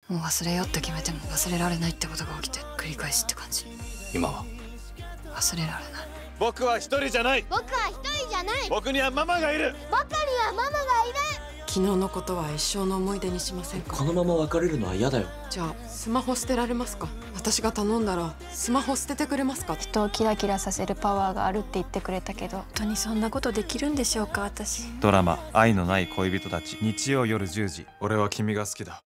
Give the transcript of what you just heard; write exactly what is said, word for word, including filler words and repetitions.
もう忘れようって決めても忘れられないってことが起きて繰り返しって感じ。 今は忘れられない。 僕は一人じゃない。 僕は一人じゃない。 僕にはママがいる。 僕にはママがいる。 昨日のことは一生の思い出にしませんか？ このまま別れるのは嫌だよ。 じゃあスマホ捨てられますか？私が頼んだらスマホ捨ててくれますか？ 人をキラキラさせるパワーがあるって言ってくれたけど、本当にそんなことできるんでしょうか私。 ドラマ「愛のない恋人たち」日曜夜じゅうじ。 俺は君が好きだ。